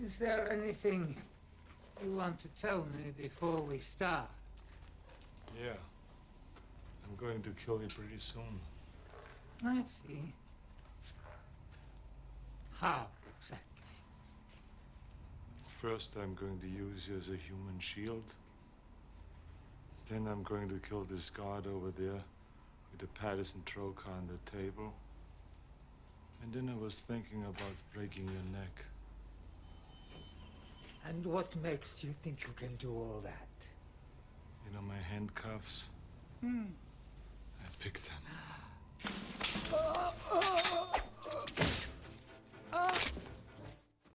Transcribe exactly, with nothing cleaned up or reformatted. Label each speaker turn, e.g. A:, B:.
A: Is there anything you want to tell me before we start?
B: Yeah. I'm going to kill you pretty soon.
A: I see. How exactly?
B: First, I'm going to use you as a human shield. Then I'm going to kill this guard over there with the Patterson trocar on the table. And then I was thinking about breaking your neck.
A: And what makes you think you can do all that?
B: You know my handcuffs?
A: Hmm.
B: I picked them.
A: Oh, oh, oh.